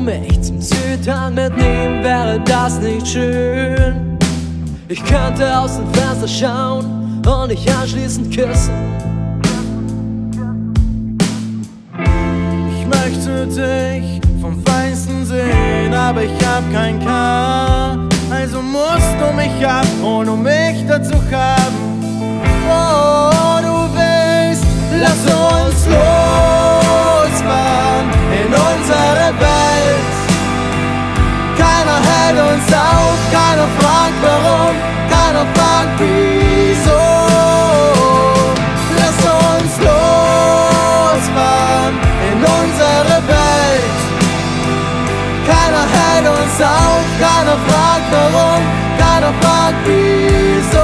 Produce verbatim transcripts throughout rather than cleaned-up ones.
mich zum Südhang mitnehmen, wäre das nicht schön? Ich könnte aus dem Fenster schauen und dich anschließend küssen. Ich möchte dich vom Feinsten sehen, aber ich hab kein K. Also musst du mich abholen, um mich dazu haben. Oh, du willst, lass uns losfahren in unsere Welt. Keiner hält uns auf, keiner fragt warum, keiner fragt wieso. Lass uns losfahren in unsere Welt. Keiner hält uns auf, keiner fragt warum, keiner fragt wieso.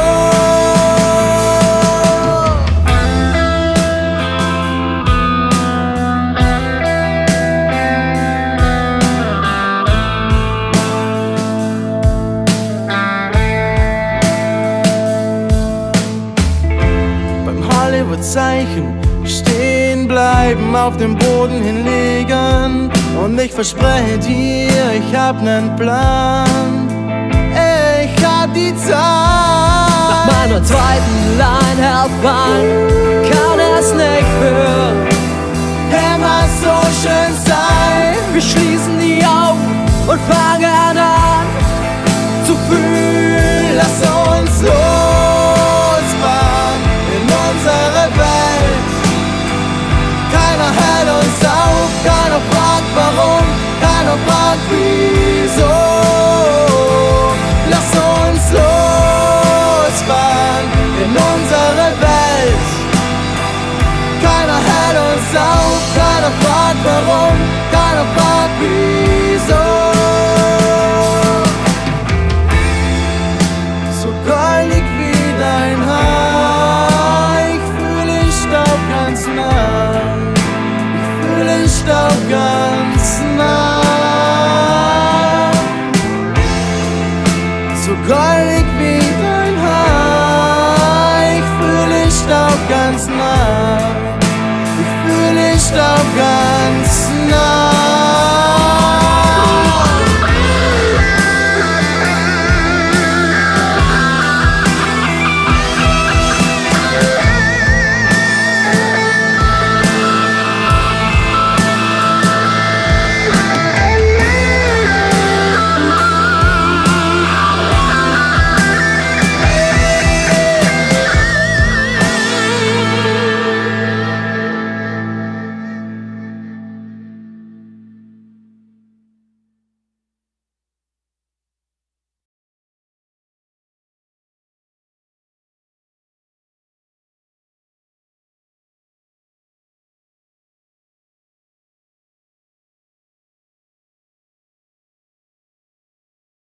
Zeichen stehen bleiben, auf dem Boden hinlegen. Und ich verspreche dir, ich hab nen Plan. Ich hab die Zeit. Nach meiner zweiten Line herbei kann es nicht für immer so schön sein. Wir schließen die Augen und fangen an zu fühlen. Lass uns losfahren in unsere Welt. Keiner hält uns auf, keiner fragt warum, keiner fragt wieso. Lass uns losfahren in unsere Welt. Keiner hält uns auf, keiner fragt warum, keiner fragt wieso. So goldig wie dein Haar, ich fühle den Staub ganz nah. Ich fühle den Staub ganz nah. So goldig